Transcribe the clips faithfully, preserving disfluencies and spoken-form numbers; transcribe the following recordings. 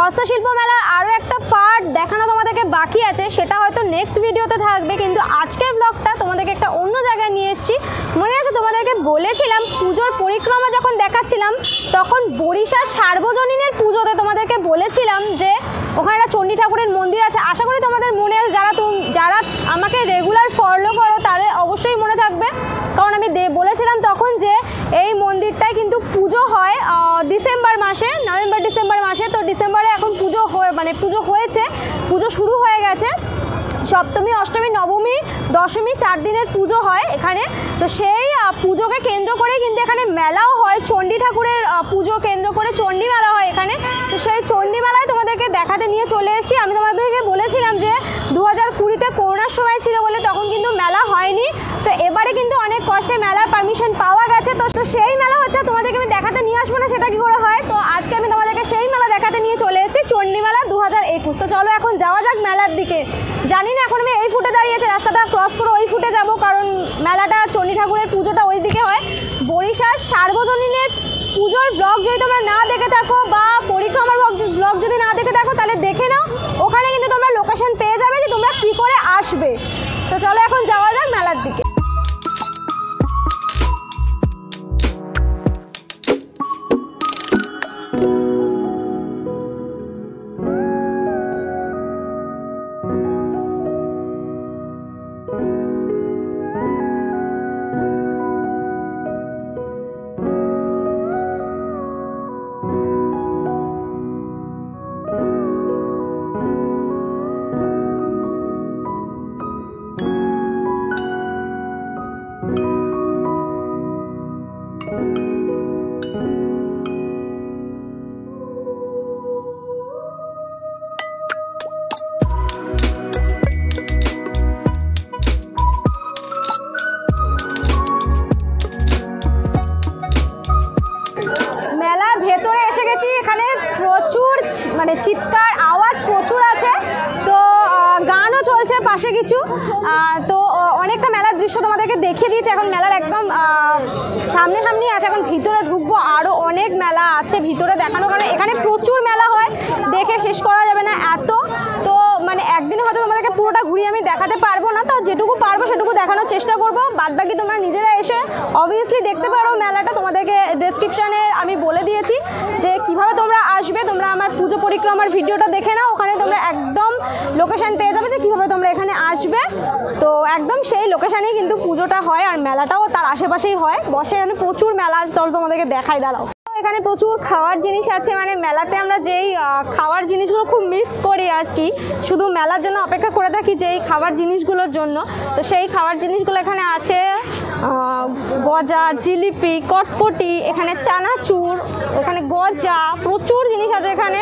হস্তশিল্প মেলার আরও একটা পার্ট দেখানো তোমাদেরকে বাকি আছে, সেটা হয়তো নেক্সট ভিডিওতে থাকবে, কিন্তু আজকের ব্লগটা তোমাদেরকে একটা অন্য জায়গায় নিয়ে এসেছি। মনে আছে তোমাদেরকে বলেছিলাম পুজোর পরিক্রমা যখন দেখাচ্ছিলাম তখন বরিশার সার্বজনীনের পুজোতে তোমাদেরকে বলেছিলাম যে ওখানে একটা চণ্ডী ঠাকুরের মন্দির আছে। আশা করি তোমাদের মনে আছে, যারা যারা আমাকে রেগুলার ফলো করো তাদের অবশ্যই মনে থাকবে, কারণ আমি বলেছিলাম তখন যে এই মন্দিরটায় কিন্তু পুজো হয় ডিসেম্বর মাসে, নভেম্বর ডিসেম্বর মাসে। তো ডিসেম্বরে এখন পুজো হয়ে মানে পুজো হয়েছে, পুজো শুরু হয়ে গেছে। সপ্তমী, অষ্টমী, নবমী, দশমী চার দিনের পুজো হয় এখানে। তো সেই পুজোকে কেন্দ্র করে কিন্তু এখানে মেলাও হয়, চণ্ডী ঠাকুরের পুজো কেন্দ্র করে চণ্ডী মেলা হয় এখানে। তো সেই চণ্ডী মেলায় তোমাদেরকে দেখাতে নিয়ে চলে এসেছি। আমি তোমাদেরকে বলেছিলাম যে দু হাজার কুড়িতে করোনার সময় ছিল বলে তখন কিন্তু মেলা হয়নি, তো এবারে কিন্তু অনেক কষ্টে মেলার পারমিশন পাওয়া গেছে। তো তো সেই মেলা হচ্ছে, তোমাদেরকে আমি দেখাতে নিয়ে আসবো না সেটা কী করে হয়। তো আজকে আমি তোমাদেরকে সেই মেলা দেখাতে নিয়ে চলে এসেছি, চণ্ডী মেলা দু হাজার একুশ। তো চলো এখন যাওয়া যাক মেলার দিকে। জানি না এখন আমি এই ফুটে দাঁড়িয়েছি, রাস্তাটা ক্রস করে ওই ফুটে যাব, কারণ মেলাটা চণ্ডী ঠাকুরের পুজোটা ওই দিকে হয়। বরিশার সার্বজনীনের পুজোর ব্লগ যদি তোমরা না দেখে থাকো বা পরিক্রমার ব্লগ যদি না দেখে থাকো তাহলে দেখে নাও, ওখানে কিন্তু তোমরা লোকেশন পেয়ে যাবে যে তোমরা কী করে আসবে। তো চলো এখন যাওয়া যাক মেলার দিকে। মানে চিৎকার আওয়াজ প্রচুর আছে, তো গানও চলছে পাশে কিছু। তো অনেকটা মেলার দৃশ্য তোমাদেরকে দেখিয়ে দিয়েছে, এখন মেলার একদম সামনে সামনেই আছে। এখন ভিতরে ঢুকবো, আরও অনেক মেলা আছে ভিতরে দেখানো, কারণ এখানে প্রচুর মেলা হয়, দেখে শেষ করা যাবে না এত। তো মানে একদিনে হয়তো তোমাদেরকে পুরোটা ঘুরিয়ে আমি দেখাতে পারবো না, তো যেটুকু পারবো সেটুকু দেখানোর চেষ্টা করবো। বাদবাকি তোমরা নিজেরা এসে অবভিয়াসলি দেখতে পারো মেলাটা। তোমাদেরকে ডেসক্রিপশানে আমি বলে দিয়েছি যে কিভাবে তোমরা আসবে। তোমরা আমার পুজো পরিক্রমার ভিডিওটা দেখে নাও, ওখানে তোমরা একদম লোকেশান পেয়ে যাবে যে কীভাবে তোমরা এখানে আসবে। তো একদম সেই লোকেশানেই কিন্তু পুজোটা হয়, আর মেলাটাও তার আশেপাশেই হয়, বসে এখানে প্রচুর মেলা আছে। তাহলে তোমাদেরকে দেখাই, দাঁড়াও। এখানে প্রচুর খাওয়ার জিনিস আছে, মানে মেলাতে আমরা যেই খাওয়ার জিনিসগুলো খুব মিস করি আর কি, শুধু মেলার জন্য অপেক্ষা করে থাকি যেই খাবার জিনিসগুলোর জন্য। তো সেই খাবার জিনিসগুলো এখানে আছে, গজা, জিলিপি, কটকটি, এখানে চানাচুর, এখানে গজা, প্রচুর জিনিস আছে এখানে।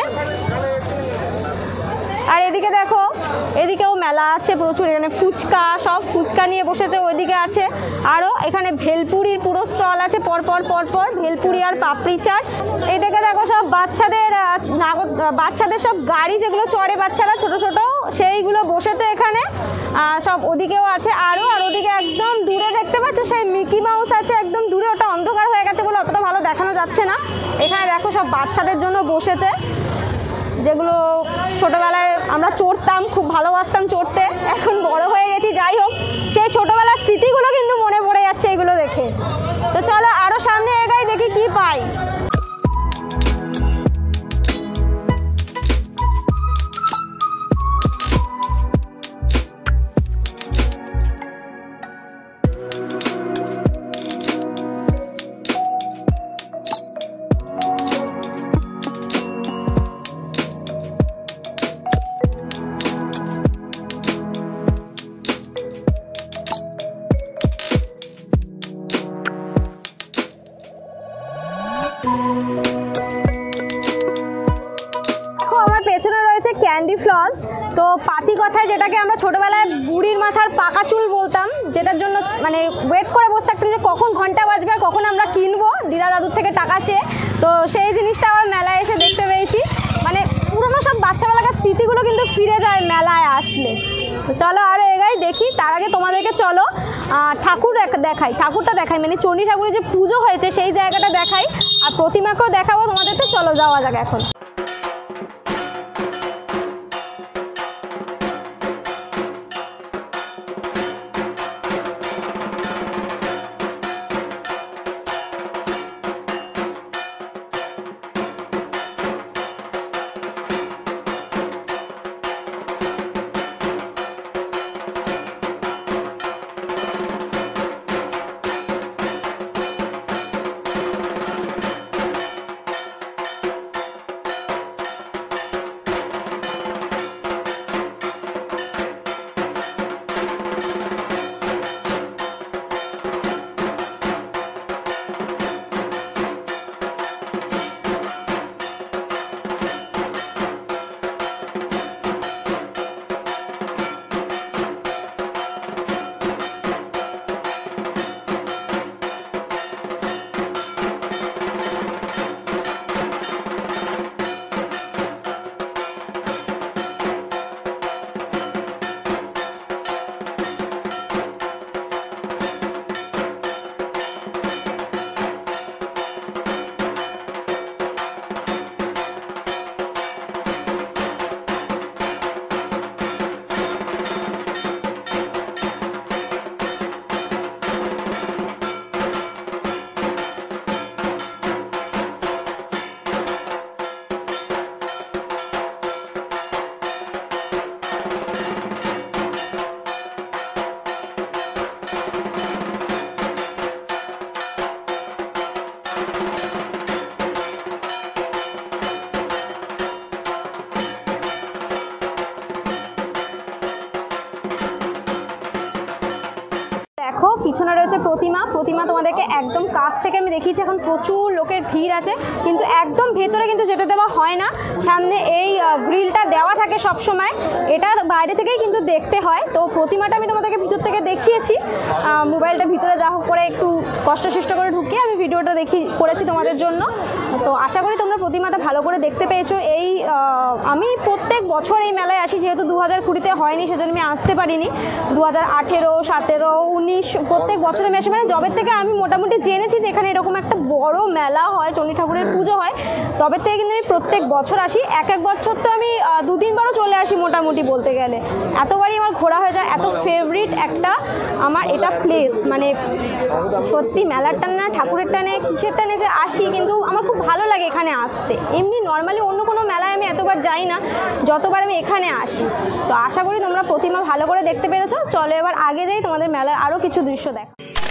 আর এদিকে দেখো, এদিকেও মেলা আছে প্রচুর, এখানে ফুচকা, সব ফুচকা নিয়ে বসেছে, ওইদিকে আছে আরও। এখানে ভেলপুরির পুরো স্টল আছে, পরপর পরপর ভেলপুরি আর পাপড়ি চাট। এইদিকে দেখো সব বাচ্চাদের বাচ্চাদের সব গাড়ি যেগুলো চড়ে বাচ্চারা ছোট ছোট, সেইগুলো বসেছে এখানে সব। ওদিকেও আছে আরও, আর ওদিকে একদম দূরে দেখতে পাচ্ছ সেই মিকি মাউস আছে একদম দূরে, ওটা অন্ধকার হয়ে গেছে বলে অতটা ভালো দেখানো যাচ্ছে না। এখানে দেখো সব বাচ্চাদের জন্য বসেছে, যেগুলো ছোটোবেলায় আমরা চড়তাম, খুব ভালোবাসতাম চড়তে, এখন বড় হয়ে গেছি। যাই হোক, সেই ছোটোবেলার স্মৃতিগুলো কিন্তু মনে পড়ে যাচ্ছে এগুলো দেখে। তো চলো আরও সামনে এগাই, দেখি কি পাই। ক্যান্ডি ফ্লস, তো পাতি কথায় যেটাকে আমরা ছোটোবেলায় বুড়ির মাথার পাকা চুল বলতাম, যেটার জন্য মানে ওয়েট করে বসে থাকতাম যে কখন ঘন্টা বাজবে আর কখন আমরা কিনবো দিদা দাদুর থেকে টাকা চেয়ে। তো সেই জিনিসটা আবার মেলায় এসে দেখতে পেয়েছি, মানে পুরোনো সব বাচ্চাবেলাকার স্মৃতিগুলো কিন্তু ফিরে যায় মেলায় আসলে। তো চলো আরও এগাই, দেখি। তার আগে তোমাদেরকে চলো ঠাকুর দেখাই, ঠাকুরটা দেখাই, মানে চণ্ডী ঠাকুরের যে পুজো হয়েছে সেই জায়গাটা দেখাই, আর প্রতিমাকেও দেখাবো তোমাদের। তো চলো যাওয়া যাক এখন। পিছনে রয়েছে প্রতিমা। প্রতিমা তোমাদেরকে একদম কাছ থেকে আমি দেখিয়েছি, এখন প্রচুর লোকের ভিড় আছে, কিন্তু একদম ভেতরে কিন্তু যেতে দেওয়া হয় না। সামনে এই গ্রিলটা দেওয়া থাকে সব সময়, এটার বাইরে থেকেই কিন্তু দেখতে হয়। তো প্রতিমাটা আমি তোমাদেরকে ভিতর থেকে দেখিয়েছি, মোবাইলটা ভিতরে যা হোক করে একটু কষ্টসৃষ্ট করে ঢুকিয়ে আমি ভিডিওটা দেখি করেছি তোমাদের জন্য। তো আশা করি তোমরা প্রতিমাটা ভালো করে দেখতে পেয়েছো। এই আমি প্রত্যেক বছর এই মেলায় আসি, যেহেতু দু হাজার কুড়িতে হয়নি সেজন্য আমি আসতে পারিনি। দু হাজার আঠেরো সতেরো উনিশ প্রত্যেক বছরে আমি আসি, মানে জবের থেকে আমি মোটামুটি জেনেছি যে এখানে এরকম একটা বড় মেলা হয়, চণ্ডী ঠাকুরের পুজো হয়, তবে থেকে কিন্তু আমি প্রত্যেক বছর আসি। এক এক বছর তো আমি দু তিনবারও চলে আসি মোটামুটি বলতে গেলে, এতবারই আমার ঘোরা হয়ে যায়। এত ফেভারিট একটা আমার এটা প্লেস, মানে সত্যি মেলার টানে ঠাকুরের টানে কিসের টানে যে আসি, কিন্তু আমার খুব ভালো লাগে এখানে আসতে। এমনি নর্মালি অন্য কোনো মেলায় আমি এতবার যাই না, যতবার আমি এখানে আসি। তো আশা করি তোমরা প্রতিমা ভালো করে দেখতে পেরেছো। চলো এবার আগে যাই, তোমাদের মেলার আরও কিছু দৃশ্য দেখা।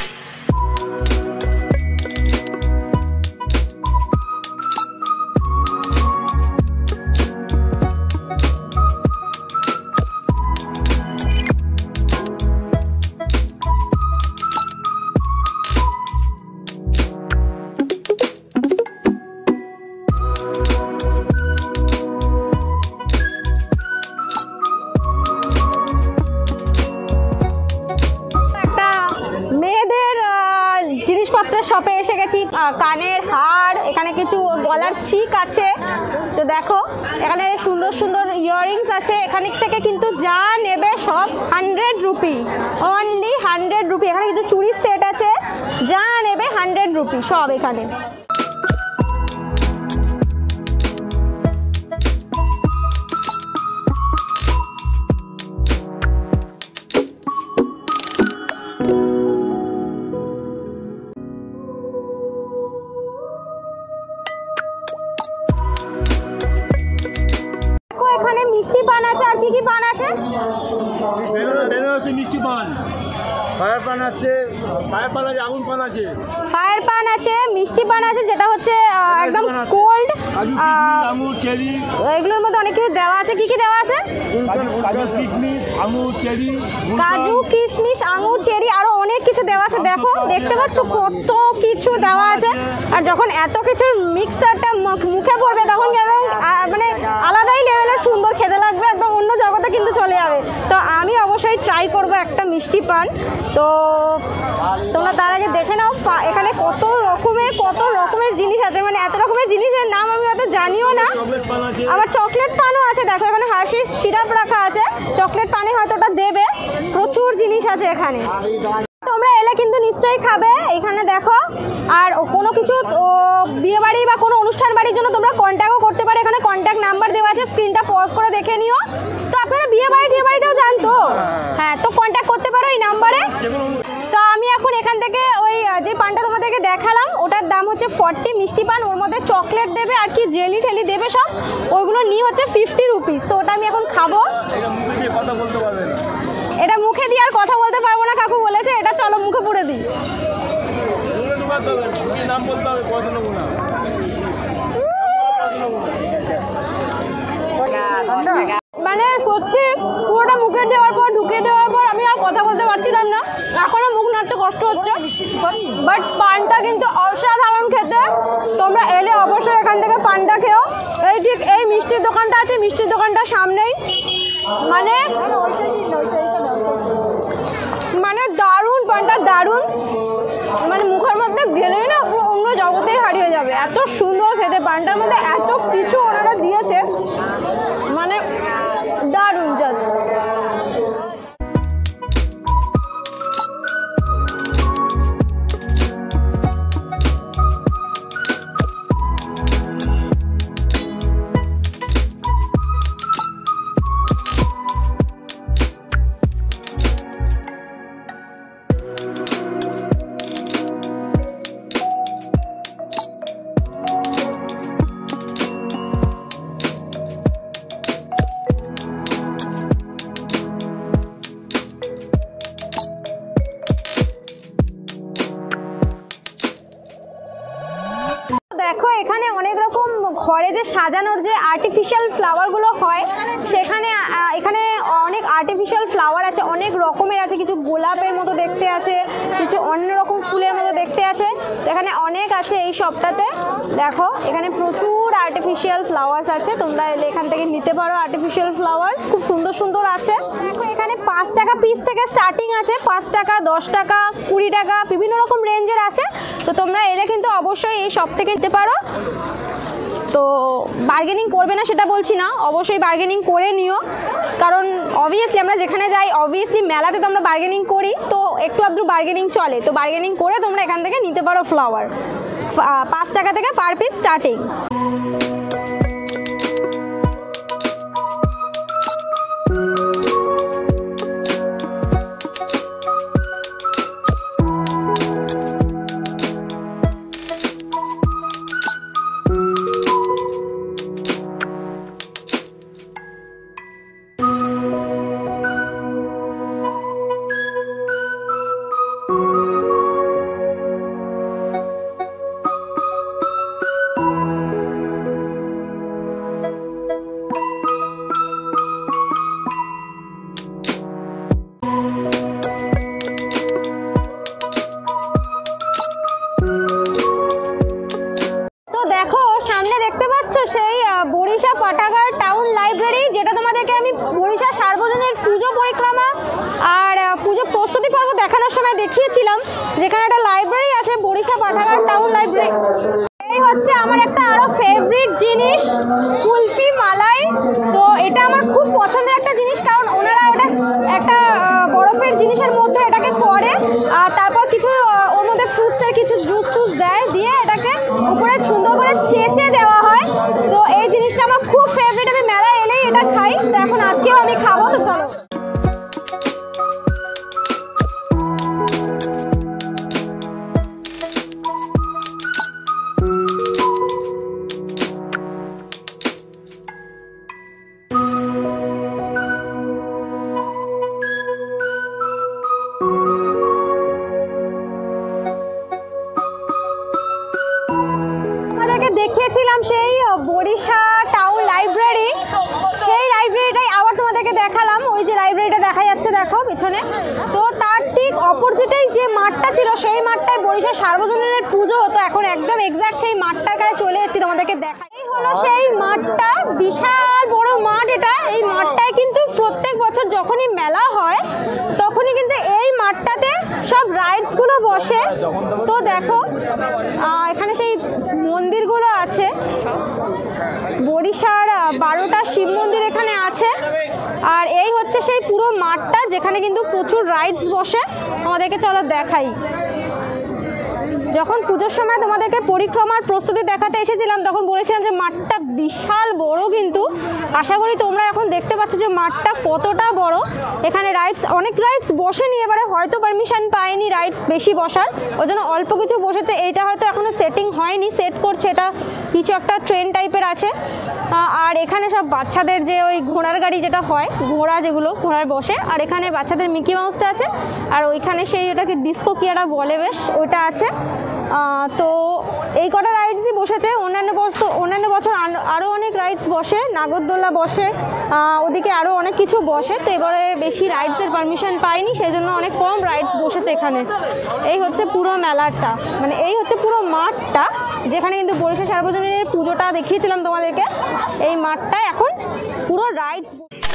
শপে এসে গেছি, কানের হার, এখানে কিছু গলার চিক আছে। তো দেখো এখানে সুন্দর সুন্দর ইয়াররিংস আছে। এখান থেকে কিন্তু যা নেবে সব hundred rupee, only hundred rupee. এখানে কিছু চুড়ির সেট আছে, যা নেবে হান্ড্রেড রুপি সব এখানে। মিষ্টি পান আছে, আর কি কি পান আছে? মিষ্টি পান, ফায়ার পান আছে, ফায়ার পান আছে, আগুন পান আছে, ফায়ার পান আছে, মিষ্টি পান আছে যেটা হচ্ছে একদম কোল্ড, আঙুর চেরি, এগুলোর মধ্যে অনেক কিছু দেওয়া আছে। কি কি দেওয়া আছে? কাজু কিশমিশ, আঙুর চেরি, কাজু কিশমিশ, আঙুর চেরি, আরো অনেক কিছু দেওয়া আছে। দেখো দেখতে পাচ্ছ কত কিছু দেওয়া আছে। আর যখন এত কিছুর মিক্সারটা মুখে পড়বে তখন মানে আলাদাই লেভেলের সুন্দর খেতে লাগবে, একদম অন্য জগতে কিন্তু চলে যাবে। তো আমি অবশ্যই ট্রাই করব একটা মিষ্টি পান। তো তোমরা তার আগে দেখে নাও এখানে কত রকমের কত রকমের জিনিস আছে, মানে এত রকমের জিনিসের নাম আমি হয়তো জানিও না। আবার চকলেট পানও আছে, দেখো এখানে হার্শিস সিরাপ রাখা আছে, চকলেট পানে হয়তো ওটা দেবে। প্রচুর জিনিস আছে এখানে, তোমরা এলে কিন্তু নিশ্চয়ই খাবে এখানে দেখো। আর কোনো কিছু বিয়ে বাড়ি বা কোনো অনুষ্ঠান বাড়ির জন্য তোমরা কন্ট্যাক্টও করতে পারো, এখানে কন্ট্যাক্ট নাম্বার দেওয়া আছে, স্ক্রিনটা পজ করে দেখে নিও। তো আপনারা বিয়ে বাড়ি টিয়ে বাড়িতেও জানতো, হ্যাঁ, তো কন্ট্যাক্ট করতে পারো এই নাম্বারে। তো আমি এখন এখান থেকে ওই যে পানটা তোমাদেরকে দেখালাম ওটার দাম হচ্ছে ফর্টি, মিষ্টি পান, ওর মধ্যে চকলেট দেবে আর কি জেলি ঠেলি দেবে সব, ওইগুলো নিয়ে হচ্ছে ফিফটি রুপিস। তো ওটা আমি এখন খাবো। এটা মুখে দিয়ে আর কথা বলতে পারবো না, কাকু বলেছে এটা চলো মুখে পুড়ে দিই। মানে সত্যি পুরোটা মুখে দেওয়ার পর ঢুকিয়ে দেওয়ার পর আমি আর কথা বলতে পারছিলাম না, এখনো মুখ নাড়তে কষ্ট হচ্ছে। বাট পানটা কিন্তু অসাধারণ খেতে, তোমরা এলে অবশ্যই এখান থেকে পানটা খেও। এই ঠিক এই মিষ্টির দোকানটা আছে, মিষ্টির দোকানটার সামনেই, মানে মানে দারুণ পানটা, দারুণ, মানে মুখের মধ্যে গেলেই না পুরো অন্য জগতেই হারিয়ে যাবে, এত সুন্দর খেতে। পানটার মধ্যে এত কিছু ওনারা দিয়েছে, মানে দারুণ জাস্ট। দেখো এখানে অনেক রকম ঘরে যে সাজানোর যে আর্টিফিশিয়াল ফ্লাওয়ারগুলো হয়, সেখানে এখানে অনেক আর্টিফিশিয়াল ফ্লাওয়ার আছে, অনেক রকমের আছে, কিছু গোলাপের মতো দেখতে আছে, কিছু অন্য রকম ফুলের মতো দেখতে আছে। তো এখানে অনেক আছে এই শপটাতে। দেখো এখানে প্রচুর আর্টিফিশিয়াল ফ্লাওয়ার্স আছে, তোমরা এলে এখান থেকে নিতে পারো আর্টিফিশিয়াল ফ্লাওয়ার্স, খুব সুন্দর সুন্দর আছে। দেখো এখানে পাঁচ টাকা পিস থেকে স্টার্টিং আছে, পাঁচ টাকা, দশ টাকা, কুড়ি টাকা, বিভিন্ন রকম রেঞ্জের আছে। তো তোমরা এলে কিন্তু অবশ্যই এই শপ থেকে নিতে পারো। তো বার্গেনিং করবে না সেটা বলছি না, অবশ্যই বার্গেনিং করে নিও, কারণ অবভিয়াসলি আমরা যেখানে যাই অবভিয়াসলি মেলাতে তো আমরা বার্গেনিং করি, তো একটু আধটু বার্গেনিং চলে। তো বার্গেনিং করে তোমরা এখান থেকে নিতে পারো ফ্লাওয়ার, পাঁচ টাকা থেকে পার পিস স্টার্টিং। সেই বরিশা পাঠাগার টাউন লাইব্রেরি, যেটা তোমাদেরকে আমি বরিশা সার্বজনীন পুজো পরিক্রমা আর পুজো প্রস্তুতি পর্ব দেখানোর সময় দেখিয়েছিলাম, যেখানে একটা লাইব্রেরি আছে বরিশা পাঠাগার টাউন লাইব্রেরি। এই হচ্ছে আমার একটা আরো ফেভারিট জিনিস, কুলফি মালাই। তো এটা আমার খুব পছন্দের একটা জিনিস, কারণ ওনারা ওটা একটা বরফের জিনিসের মধ্যে এটাকে করে, আর তারপর কিছু ওর মধ্যে ফ্রুটসের কিছু জুস টুস দেয়, দিয়ে এটাকে উপরে সুন্দর করে চেঁচে দেওয়া হয়। তো এই জিনিসটা আমার খুব ফেভারিট, আমি মেলায় এলেই এটা খাই। তো এখন আজকেও আমি খাবো, তো চলো। দেখিয়েছিলাম সেই বরিশা টাউন লাইব্রেরি, সেই লাইব্রেরিটাই আবার তোমাদেরকে দেখালাম। ওই যে লাইব্রেরিটা দেখা যাচ্ছে দেখো পিছনে, তো তার ঠিক অপোজিটেই যে মাঠটা ছিল সেই মাঠটায় বরিশা সার্বজনীনের পুজো হতো। এখন একদম এক্সাক্ট সেই মাঠটার কাছে চলে এসেছি তোমাদেরকে দেখা। এই হলো সেই মাঠটা, বিশাল বড় মাঠ এটা। এই মাঠটায় কিন্তু প্রত্যেক বছর যখনই মেলা হয় তখনই কিন্তু এই মাঠটাতে সব রাইডসগুলো বসে। তো দেখো এখানে সেই মন্দিরগুলো আছে, বরিশার বারোটা শিব মন্দির এখানে আছে। আর এই হচ্ছে সেই পুরো মাঠটা যেখানে কিন্তু প্রচুর রাইডস বসে। আমাদেরকে চলো দেখাই। যখন পুজোর সময় তোমাদেরকে পরিক্রমার প্রস্তুতি দেখাতে এসেছিলাম তখন বলেছিলাম যে মাঠটা বিশাল বড়, কিন্তু আশা করি তোমরা এখন দেখতে পাচ্ছ যে মাঠটা কতটা বড়। এখানে রাইডস, অনেক রাইডস বসেনি, এবারে হয়তো পারমিশন পায়নি রাইডস বেশি বসার, ওই জন্য অল্প কিছু বসেছে। এইটা হয়তো এখনও সেটিং হয়নি, সেট করছে, এটা কিছু একটা ট্রেন টাইপের আছে। আর এখানে সব বাচ্চাদের যে ওই ঘোড়ার গাড়ি যেটা হয়, ঘোড়া যেগুলো ঘোড়ার বসে, আর এখানে বাচ্চাদের মিকি মাউসটা আছে, আর ওইখানে সেই ওটাকে ডিস্কো কি একটা বলে বেশ, ওইটা আছে। তো এই কটা রাইডসই বসেছে। অন্যান্য বছর অন্যান্য বছর আরও অনেক রাইডস বসে, নাগরদোলা বসে, ওদিকে আরও অনেক কিছু বসে। তো এবারে বেশি রাইডসের পারমিশন পাইনি, সেই জন্য অনেক কম রাইডস বসেছে এখানে। এই হচ্ছে পুরো মেলাটা, মানে এই হচ্ছে পুরো মাঠটা যেখানে কিন্তু বরিশা সার্বজনীনের পুজোটা দেখিয়েছিলাম তোমাদেরকে। এই মাঠটা এখন পুরো রাইডস।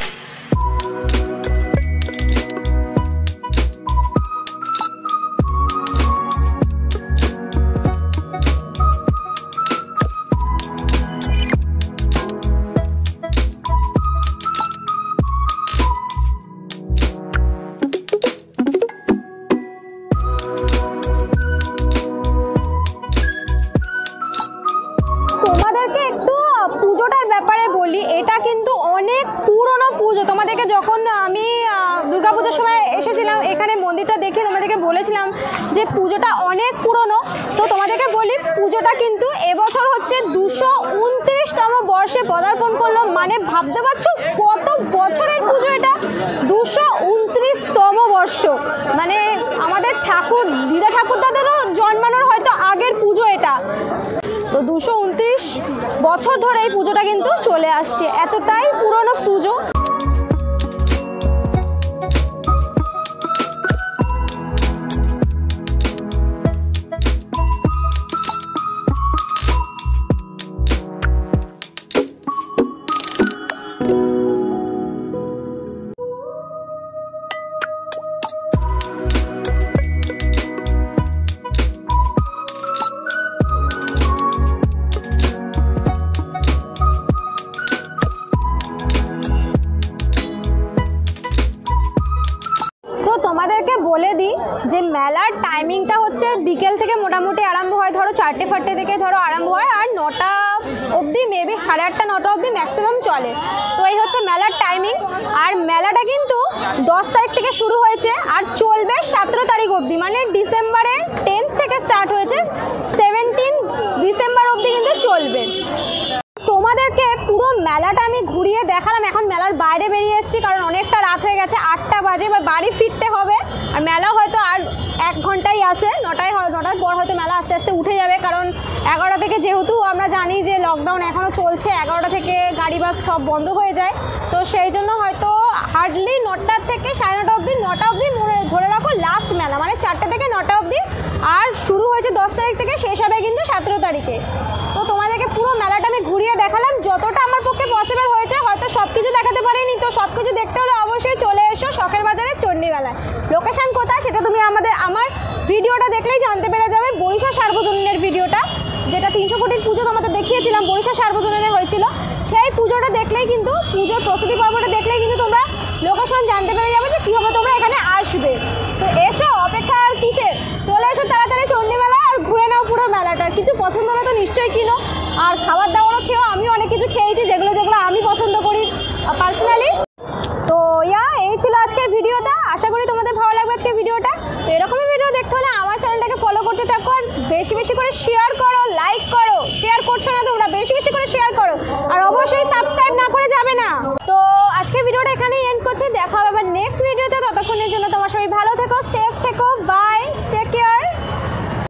এটা কিন্তু অনেক পুরনো পুজো। তোমাদেরকে যখন আমি দুর্গাপুজোর সময় এসেছিলাম এখানে মন্দিরটা দেখে তোমাদেরকে বলেছিলাম যে পুজোটা অনেক পুরনো। তো তোমাদেরকে বলি পুজোটা কিন্তু এবছর হচ্ছে দুশো উনত্রিশতম বর্ষে পদার্পণ করলো। মানে ভাবতে পারছো কত বছরের পুজো এটা, দুশো উনত্রিশতম বর্ষ। মানে আমাদের ঠাকুর দিদা ঠাকুরদাদেরও জন্মানোর হয়তো আগের পুজো এটা। তো দুশো উনত্রিশ বছর ধরে এই পুজোটা কিন্তু চলে আসছে, এতটাই পুরনো পুজো। তোমাদেরকে বলে দিই যে মেলার টাইমিংটা হচ্ছে বিকেল থেকে মোটামুটি আরম্ভ হয়, ধরো চারটে ফারটে থেকে ধরো আরম্ভ হয়, আর নটা অবধি মেবি সাড়ে আটটা নটা অবধি ম্যাক্সিমাম চলে। তো এই হচ্ছে মেলার টাইমিং। আর মেলাটা কিন্তু দশ তারিখ থেকে শুরু হয়েছে আর চলবে সতেরো তারিখ অবধি, মানে ডিসেম্বরের টেন্থ থেকে স্টার্ট হয়েছে, সেভেন্টিন ডিসেম্বর অবধি কিন্তু চলবে। তোমাদেরকে পুরো মেলাটা আমি ঘুরিয়ে দেখালাম। এখন মেলার বাইরে বেরিয়ে এসেছি কারণ অনেকটা রাত হয়ে গেছে, আটটা বাজে, এবার বাড়ি ফিরতে হবে। আর মেলা হয়তো আর এক ঘন্টাই আছে, নটায় নটার পর হয়তো মেলা আস্তে আস্তে উঠে যাবে, কারণ এগারোটা থেকে যেহেতু আমরা জানি যে লকডাউন এখনও চলছে, এগারোটা থেকে গাড়ি বাস সব বন্ধ হয়ে যায়। তো সেই জন্য হয়তো হার্ডলি নটার থেকে সাড়ে নটা অবধি, নটা অবধি ধরে রাখো লাস্ট মেলা, মানে চারটে থেকে নটা অবধি। আর শুরু হয়েছে দশ তারিখ থেকে, শেষ হবে কিন্তু সতেরো তারিখে। তো তোমাদেরকে পুরো মেলাটা আমি ঘুরিয়ে দেখালাম যতটা আমার পক্ষে পসিবল হয়েছে। হয়তো সব কিছু দেখাতে পারিনি, তো সব কিছু দেখতে হলে অবশ্যই চলে এসো শখের বাজারে চণ্ডী মেলায়। লোকেশান কোথায় সেটা তুমি আমাদের আমার ভিডিওটা দেখলেই জানতে পেরে যাবে। বরিশা সার্বজনীনের ভিডিওটা, যেটা তিনশো কোটির পুজো তোমাদের দেখিয়েছিলাম, বরিশা সার্বজনীনে হয়েছিল, সেই পুজোটা দেখলেই কিন্তু, পুজোর প্রস্তুতি পর্বটা দেখলেই কিন্তু তোমরা লোকেশন জানতে পেরে যাবে যে কীভাবে তোমরা এখানে আসবে। তো এসো, অপেক্ষা আর কিসের, চলে এসো তাড়াতাড়ি চণ্ডী মেলায় আর ঘুরে নাও পুরো মেলাটা। কিছু পছন্দ হলে তো নিশ্চয়ই কিনো। আর খাবার দাবার